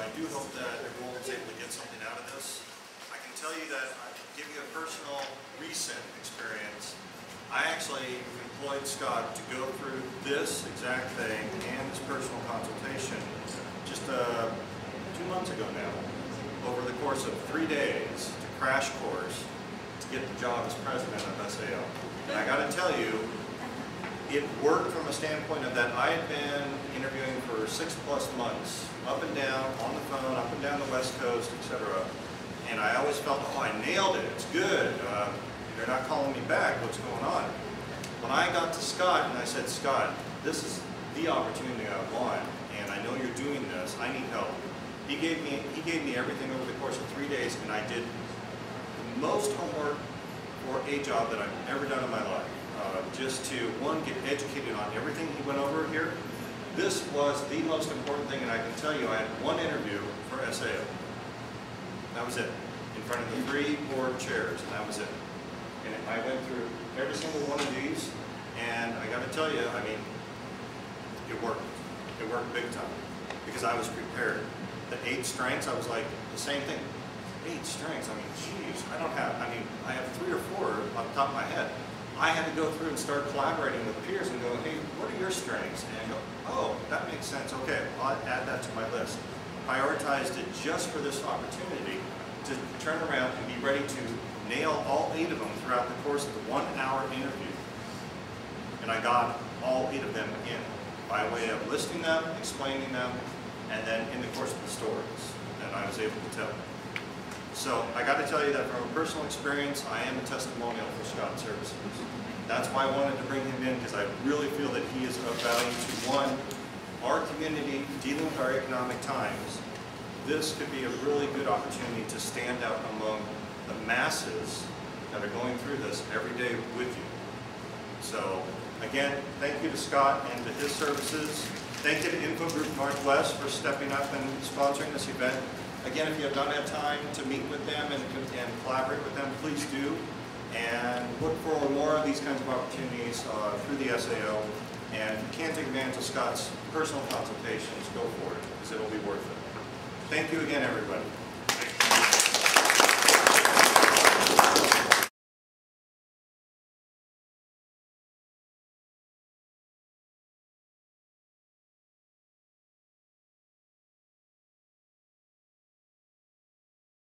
I do hope that everyone was able to get something out of this. I can tell you that I can give you a personal recent experience. I actually employed Scott to go through this exact thing and his personal consultation just 2 months ago now, over the course of 3 days to crash course to get the job as president of SAO. And I got to tell you, it worked from a standpoint of that I had been interviewing for 6+ months, up and down, on the phone, up and down the West Coast, etc. And I always felt, oh, I nailed it, it's good. They're not calling me back, what's going on? When I got to Scott and I said, Scott, this is the opportunity I want, and I know you're doing this, I need help. He gave me everything over the course of 3 days, and I did the most homework for a job that I've ever done in my life. Just to, one, get educated on everything he went over here. This was the most important thing, and I can tell you I had one interview for SAO. That was it. In front of the 3 board chairs, and that was it. And I went through every single one of these, and I got to tell you, I mean, it worked. It worked big time, because I was prepared. The 8 strengths, I was like, the same thing. 8 strengths, I mean, geez, I have 3 or 4 off the top of my head. I had to go through and start collaborating with peers and go, hey, what are your strengths? And go, oh, that makes sense. Okay, I'll add that to my list. Prioritized it just for this opportunity to turn around and be ready to nail all 8 of them throughout the course of the 1-hour interview. And I got all 8 of them in by way of listing them, explaining them, and then in the course of the stories that I was able to tell. So I got to tell you that from a personal experience, I am a testimonial for Scott Services. That's why I wanted to bring him in, because I really feel that he is of value to, one, our community dealing with our economic times. This could be a really good opportunity to stand out among the masses that are going through this every day with you. So again, thank you to Scott and to his services. Thank you to Info Group Northwest for stepping up and sponsoring this event. Again, if you have not had time to meet with them and collaborate with them, please do. And look for more of these kinds of opportunities through the SAO. And if you can't take advantage of Scott's personal consultations, go for it, because it'll be worth it. Thank you again, everybody.